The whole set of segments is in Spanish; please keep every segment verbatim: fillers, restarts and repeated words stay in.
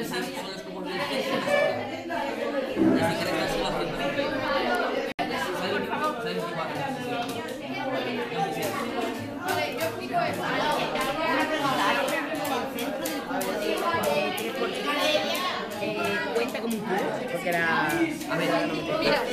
Cuenta como un club, porque era... A ver, mira.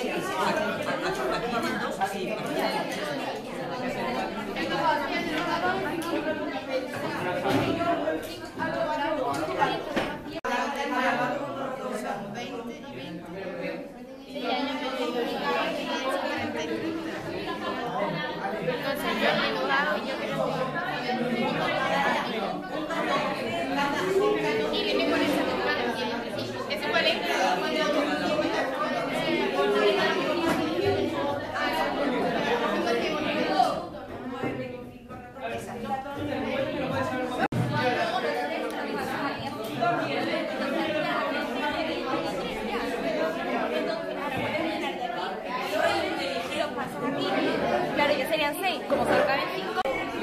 Claro, ya serían seis, como se caben cinco.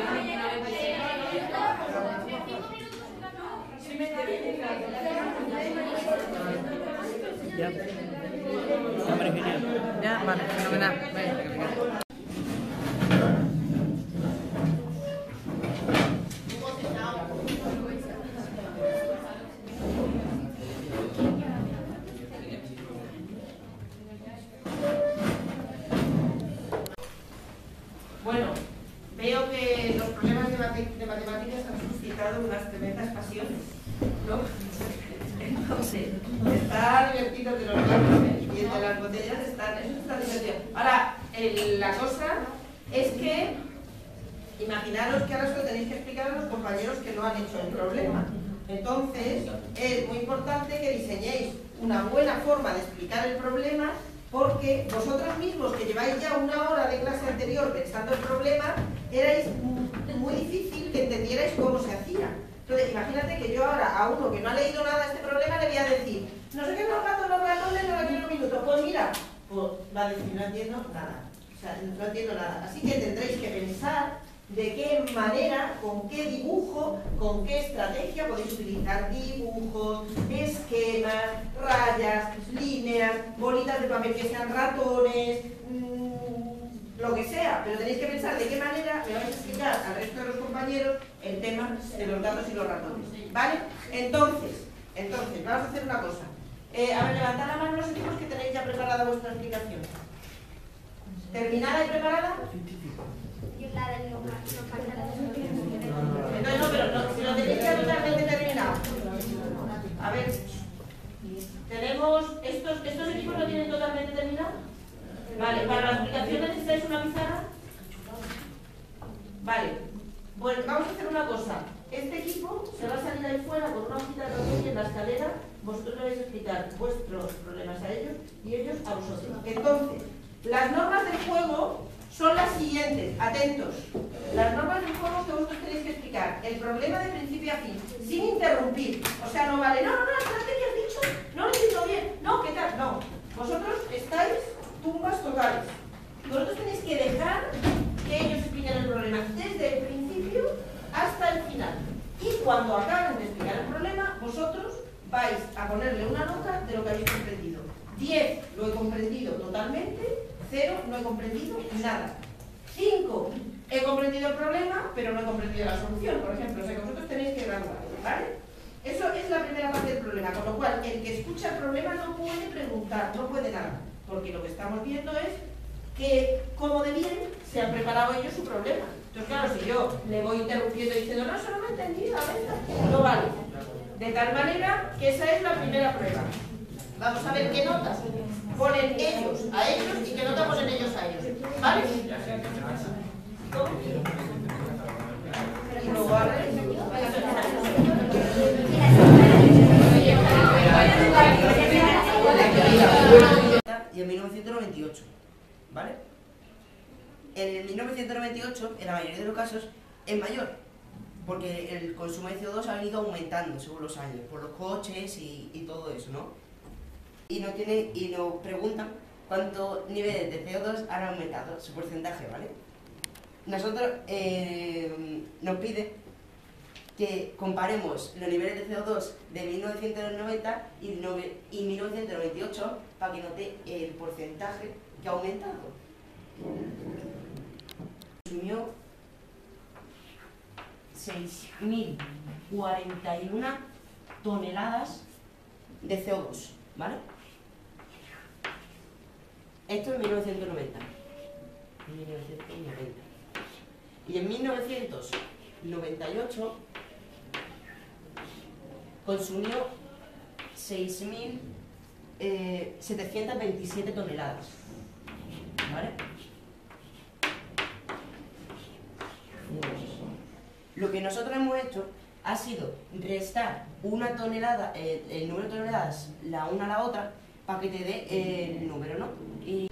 Ya. Cámara genial. Ya, vale, fenomenal. Vale. Bueno, veo que los problemas de, mate de matemáticas han suscitado unas tremendas pasiones, ¿no? Entonces, está divertido que los gatos y el de las botellas están, eso está divertido. Ahora, el, la cosa es que, imaginaros que ahora se lo tenéis que explicar a los compañeros que no han hecho el problema. Entonces, es muy importante que diseñéis una buena forma de explicar el problema, porque vosotros mismos, que lleváis ya una hora de clase anterior pensando el problema, erais muy difícil que entendierais cómo se hacía. Entonces, imagínate que yo ahora a uno que no ha leído nada de este problema le voy a decir, no sé qué los gatos, los ratones, no lo quiero un minuto. Pues mira, pues va a decir, no entiendo nada. O sea, no entiendo nada. Así que tendréis que pensar de qué manera, con qué dibujo, con qué estrategia podéis utilizar dibujos, esquemas, rayas, líneas, bolitas de papel que sean ratones, mmm, lo que sea, pero tenéis que pensar de qué manera le vais a explicar al resto de los compañeros el tema de los gatos y los ratones, ¿vale? Entonces, entonces, vamos a hacer una cosa. Eh, a ver, levantad la mano los equipos que tenéis ya preparada vuestra explicación. ¿Terminada y preparada? Entonces no, pero no, si lo tenéis ya totalmente terminado. A ver, tenemos, ¿estos, estos equipos lo tienen totalmente terminado? Vale, ¿para la explicación necesitáis una pizarra? Vale, bueno, vamos a hacer una cosa. Este equipo se va a salir ahí fuera con una hojita de papel y en la escalera vosotros le vais a explicar vuestros problemas a ellos y ellos a vosotros. Entonces, las normas del juego son las siguientes, atentos. Las normas del juego que vosotros tenéis que explicar. El problema de principio a fin, sin interrumpir. O sea, no vale, no, no, no, espérate, ¿qué has dicho? No lo entiendo bien. No, ¿qué tal? No. Vosotros estáis tumbas totales. Vosotros tenéis que dejar que ellos expliquen el problema desde el principio hasta el final. Y cuando acaben de explicar el problema, vosotros vais a ponerle una nota de lo que habéis comprendido. diez, lo he comprendido totalmente. cero, no he comprendido nada. cinco, he comprendido el problema, pero no he comprendido la solución, por ejemplo. O sea que vosotros tenéis que graduar, ¿vale? Eso es la primera parte del problema, con lo cual el que escucha el problema no puede preguntar, no puede nada, porque lo que estamos viendo es que, como de bien, se han preparado ellos su problema. Entonces, claro, si yo le voy interrumpiendo y diciendo, no, eso no me he entendido, a ver, no vale. De tal manera que esa es la primera prueba. Vamos a ver qué notas ponen ellos a ellos y qué nota ponen ellos a ellos. ¿Vale? Y luego a ver. Y en mil novecientos noventa y ocho, ¿vale? En mil novecientos noventa y ocho, en la mayoría de los casos, es mayor, porque el consumo de C O dos ha ido aumentando según los años, por los coches y, y todo eso, ¿no? Y nos, tiene, y nos preguntan cuántos niveles de C O dos han aumentado, su porcentaje, ¿vale? Nosotros eh, nos pide que comparemos los niveles de C O dos de mil novecientos noventa y, nove, y mil novecientos noventa y ocho para que note el porcentaje que ha aumentado. Consumió seis mil cuarenta y una toneladas de C O dos, ¿vale? Esto en mil novecientos noventa. mil novecientos noventa. Y en mil novecientos noventa y ocho consumió seis mil setecientos veintisiete toneladas, ¿vale? Lo que nosotros hemos hecho ha sido restar una tonelada, eh, el número de toneladas la una a la otra para que te dé el número, ¿no? Y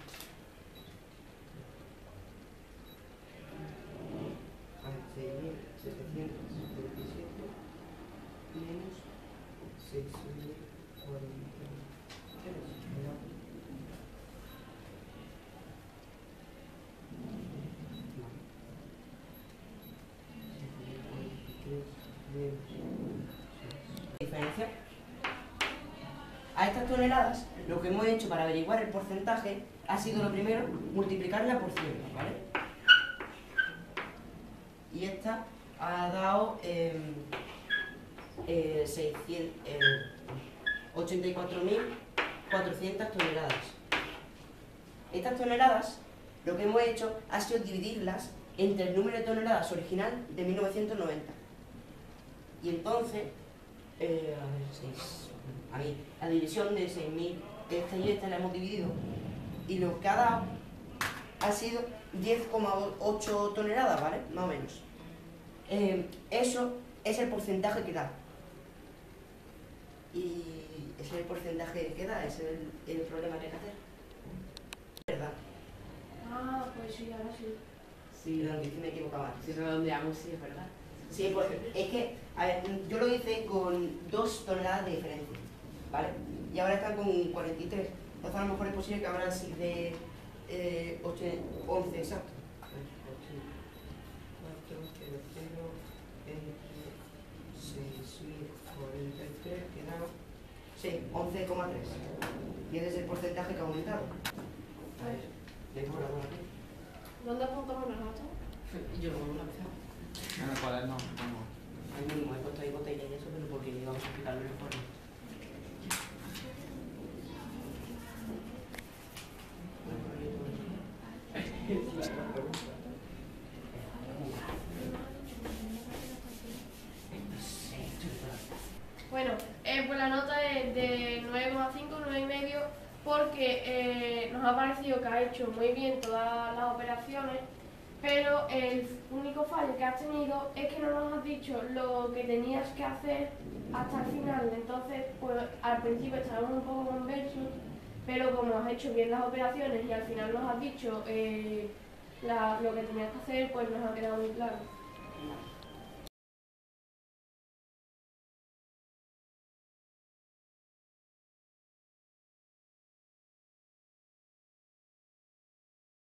seis mil setecientos veintisiete menos seis mil cuarenta y tres. Diferencia. A estas toneladas, lo que hemos hecho para averiguar el porcentaje ha sido lo primero, multiplicarla por cien, ¿vale? Y esta ha dado eh, eh, eh, ochenta y cuatro mil cuatrocientas toneladas. Estas toneladas, lo que hemos hecho ha sido dividirlas entre el número de toneladas original de mil novecientos noventa. Y entonces, eh, a ver, seis, a ver, la división de seis mil, esta y esta la hemos dividido, y lo que ha dado ha sido diez coma ocho toneladas, ¿vale? Más o menos. Eh, eso es el porcentaje que da. Y ese es el porcentaje que da, ese es el, el problema que hay que hacer. ¿Verdad? Ah, pues sí, ahora sí. Sí, lo que me equivocaba antes. Si redondeamos, sí, es verdad. Sí, porque es que, a ver, yo lo hice con dos toneladas de diferencia, ¿vale? Y ahora están con cuarenta y tres. Entonces a lo mejor es posible que ahora sí de eh, once, exacto. cuatro cero cero seis mil cuarenta y tres, que da, sí, once coma tres. Y ese es el porcentaje que ha aumentado. A ver, tengo la bola aquí. ¿Dónde apuntamos nosotros? Yo como una empezado. En el cuaderno, vamos. Ahí mismo he puesto ahí botella y eso, pero porque vamos a explicarlo mejor. Bueno, eh, pues la nota es de nueve coma cinco, nueve coma cinco, porque eh, nos ha parecido que ha hecho muy bien todas las operaciones, pero el único fallo que has tenido es que no nos has dicho lo que tenías que hacer hasta el final. Entonces, pues al principio estábamos un poco conversos, pero como has hecho bien las operaciones y al final nos has dicho eh, la, lo que tenías que hacer, pues nos ha quedado muy claro.